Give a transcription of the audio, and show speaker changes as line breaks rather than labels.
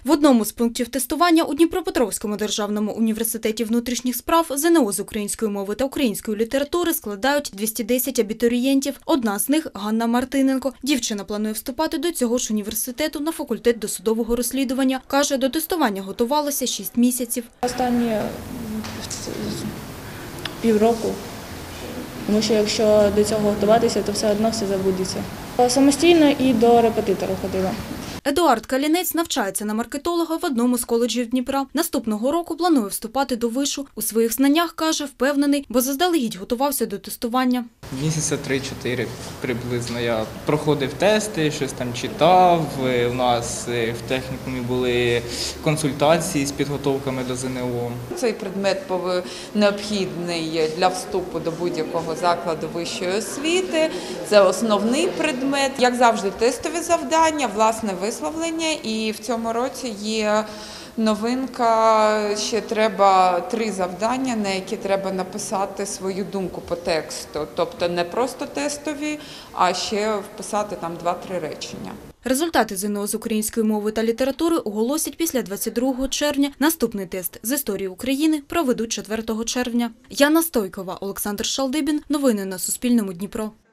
В одному з пунктів тестування у Дніпропетровському державному університеті внутрішніх справ ЗНО з української мови та української літератури складають 210 абітурієнтів. Одна з них – Ганна Мартиненко. Дівчина планує вступати до цього ж університету на факультет досудового розслідування. Каже, до тестування готувалася 6 місяців.
Останні півроку, тому що якщо до цього готуватися, то все одно все забудеться. Самостійно і до репетитора ходила.
Едуард Калінець навчається на маркетолога в одному з коледжів Дніпра. Наступного року планує вступати до вишу. У своїх знаннях, каже, впевнений, бо заздалегідь готувався до тестування.
Місяця 3-4 приблизно я проходив тести, щось там читав. У нас в технікумі були консультації з підготовками до ЗНО.
Цей предмет необхідний для вступу до будь-якого закладу вищої освіти. Це основний предмет. Як завжди, тестові завдання, власне висловлення. І в цьому році є новинка, ще треба 3 завдання, на які треба написати свою думку по тексту. Тобто не просто тестові, а ще вписати там 2-3 речення.
Результати ЗНО з української мови та літератури оголосять після 22 червня. Наступний тест з історії України проведуть 4 червня. Яна Стойкова, Олександр Шалдибін. Новини на Суспільному. Дніпро.